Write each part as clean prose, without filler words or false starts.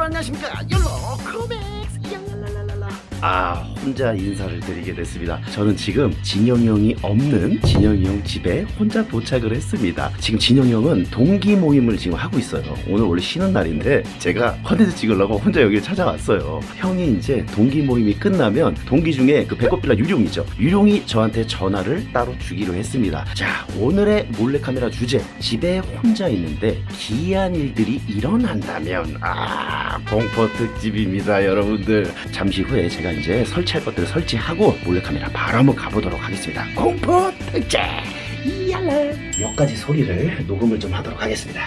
여러분 안녕하십니까. 욜로 코믹스 얄랄랄랄라. 혼자 인사를 드리게 됐습니다. 저는 지금 진영이 형이 없는 진영이 형 집에 혼자 도착을 했습니다. 지금 진영이 형은 동기 모임을 지금 하고 있어요. 오늘 원래 쉬는 날인데 제가 컨텐츠 찍으려고 혼자 여기를 찾아왔어요. 형이 이제 동기 모임이 끝나면 동기 중에 그 배꼽빌라 유룡이죠. 유룡이 저한테 전화를 따로 주기로 했습니다. 자, 오늘의 몰래카메라 주제, 집에 혼자 있는데 기이한 일들이 일어난다면 공포 특집입니다. 여러분들 잠시 후에 제가 이제 설치할 것들을 설치하고 몰래카메라 바로 한번 가보도록 하겠습니다. 공포 특집 이야래. 몇 가지 소리를 녹음을 좀 하도록 하겠습니다.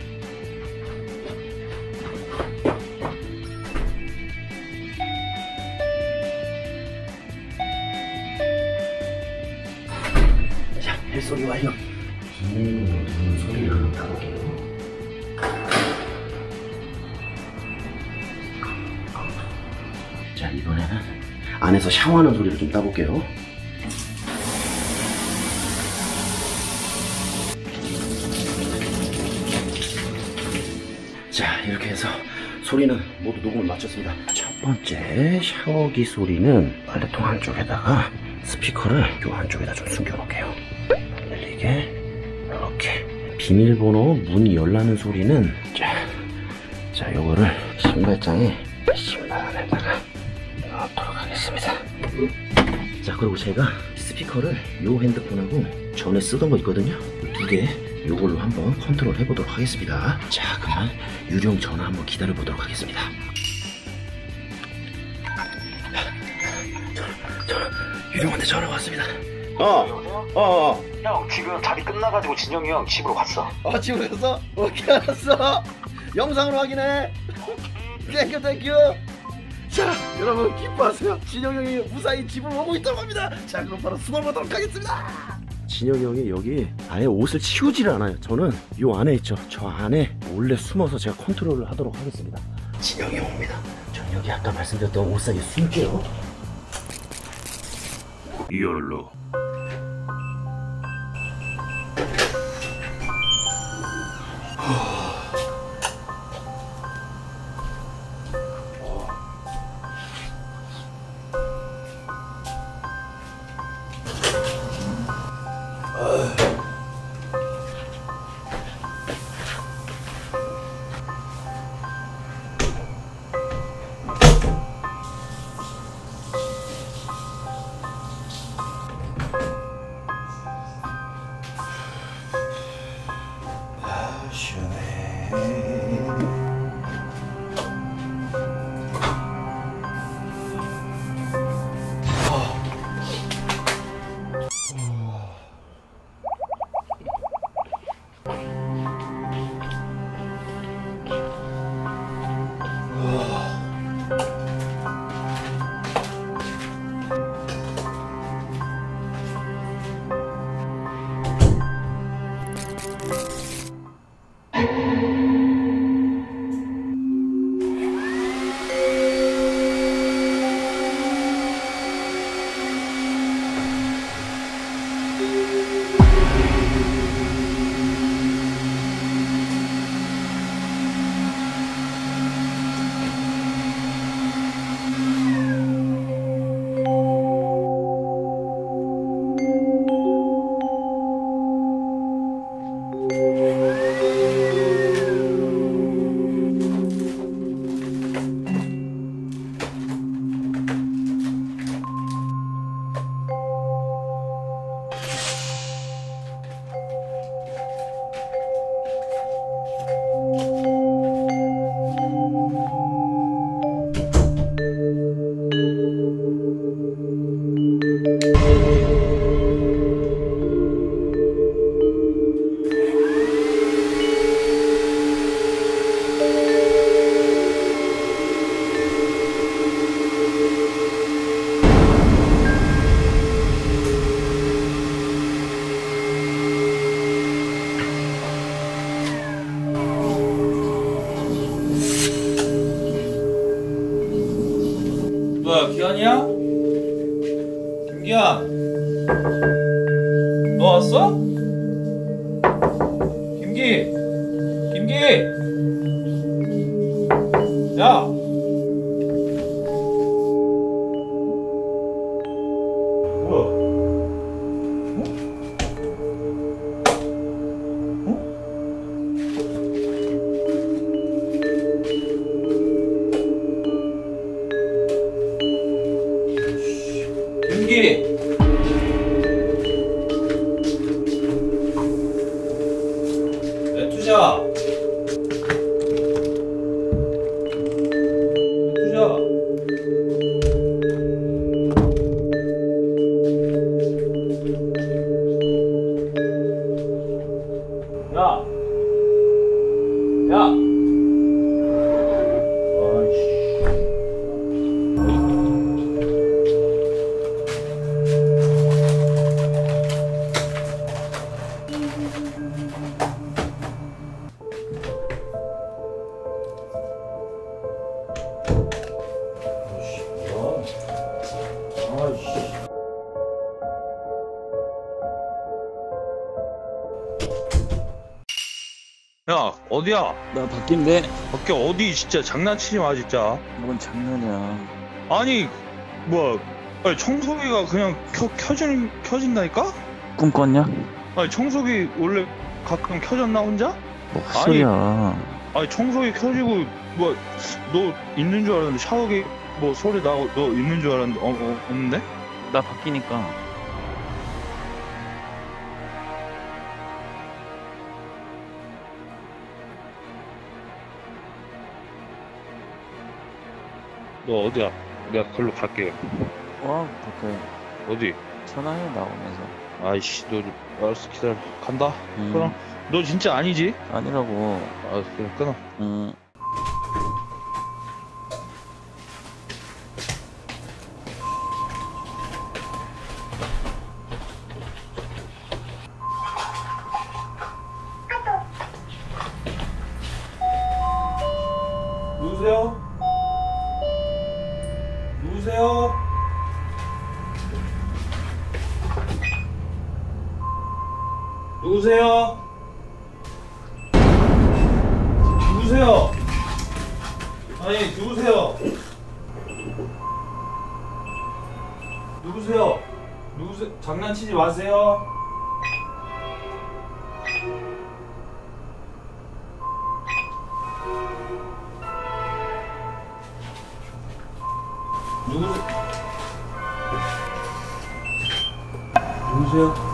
자, 벨소리 완료. 소리를 한번 따볼게요. 자, 이번에는 안에서 샤워하는 소리를 좀 따볼게요. 자, 이렇게 해서 소리는 모두 녹음을 마쳤습니다. 첫 번째 샤워기 소리는 빨래통 한쪽에다가 스피커를 요 한쪽에다 좀 숨겨놓을게요. 들리게 이렇게. 비밀번호 문 열라는 소리는 자 요거를 신발장에 신발 안에다가 넣도록 하겠습니다. 자, 그리고 제가 스피커를 요 핸드폰하고 전에 쓰던 거 있거든요. 두 개 요걸로 한번 컨트롤 해보도록 하겠습니다. 자, 그러면 유령 전화 한번 기다려 보도록 하겠습니다. 유령한테 전화가 왔습니다. 형, 지금 자리 끝나가지고 진영이 형 집으로 갔어. 집으로 갔어? 오케이, 알았어. 영상으로 확인해. 땡큐. 자, 여러분 기뻐하세요. 진영이 형이 무사히 집을 오고 있다고 합니다. 자, 그럼 바로 숨어보도록 하겠습니다. 진영이 형이 여기 아예 옷을 치우지를 않아요. 저는 요 안에 있죠. 저 안에 몰래 숨어서 제가 컨트롤을 하도록 하겠습니다. 진영이 형 옵니다. 저는 여기 아까 말씀드렸던 옷 사이에 숨게요. 욜로. 뭐야, 기현이야? 김기현, 너 왔어? 김기, 야! 뭐야? 윤기! 투자! 투자! 야! 야! 아이씨. 야, 어디야? 나 바뀐데? 밖에 어디 진짜 장난치지 마 진짜. 뭔 장난이야. 아니 뭐야? 아니, 청소기가 그냥 켜진다니까? 꿈 꿨냐? 아니 청소기 원래 가끔 켜졌나 혼자? 뭐 헛소리야. 아니 청소기 켜지고 뭐 너 있는 줄 알았는데 샤워기 뭐 소리 나고 너 있는 줄 알았는데 없는데? 나 바뀌니까. 너 어디야? 내가 글로 갈게. 와 바꿔. 어디? 전화해 나오면서. 아이씨 너 알았어 기다려 간다. 응. 그럼 너 진짜 아니지? 아니라고. 알았어 그냥 끊어. 응. 누구세요? 누구세요? 누구세요? 누구세요? 아니 누구세요? 누구세요? 누구세요? 장난치지 마세요. 누구세요?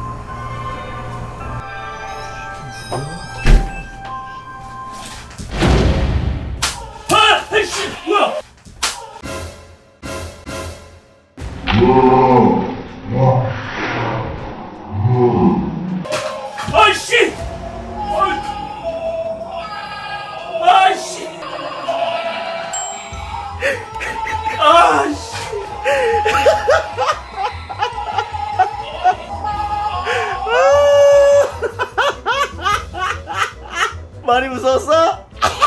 아! 아이씨! 뭐야! 아이씨! 아이씨! 아이씨! 많이 무서웠어?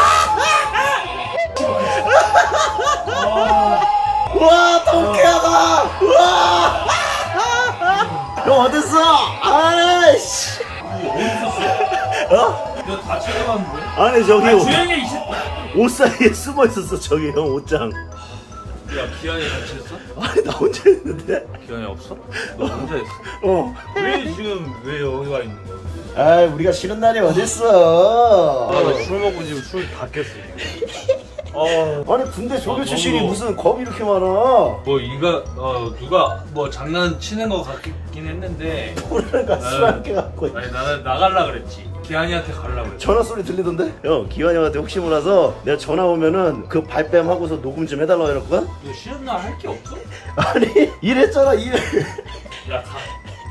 와 통쾌하다. 와. 형 어딨어? 아이씨. 어? 너 다 찾아봤는데? 아니 저기 조용히 해, 이 새끼. 옷 사이에 숨어 있었어 저기 형 옷장. 야, 기한이 같이 했어? 아니 나 혼자 있는데. 기한이 없어? 너 혼자 했어? 어. 왜 여기 와 있는 거야? 아 우리가 쉬는 날이 어딨어. 술 먹고 지금 술 다 깼어. 아니 군대 조교 출신이 너무- 무슨 겁이 이렇게 많아. 뭐 이가 누가 뭐 장난치는 거 같긴 했는데 오늘 가수 함께 갖고 아니 나는 나갈라 그랬지. 기한이한테 갈라 그랬지. 전화 소리 들리던데? 형 기환이 형한테 혹시 몰라서 내가 전화 오면은 그 발뺌 하고서 녹음 좀 해달라고 해놓을까? 너 쉬는 날 할 게 없어? 아니 이랬잖아 일. 야 가.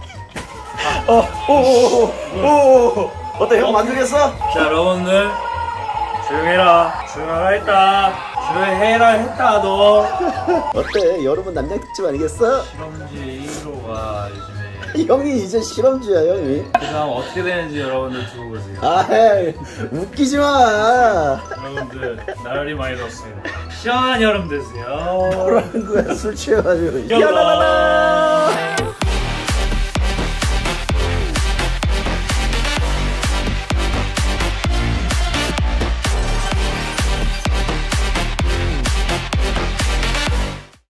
오오오오 어때 형 만들겠어? 자 여러분들 조용해라. 조용하라 했다. 조용해라 했다 너. 어때 여러분 남양 특집 아니겠어? 실험지 1호가 요즘에 형이 이제 실험주야 형이. 그 다음 어떻게 되는지 여러분들 두고 보세요. 아이 웃기지 마. 여러분들 나열이 많이 넣었습니다. 시원한 여름 되세요. 뭐라는 거야 술 취해가지고. 야라라라.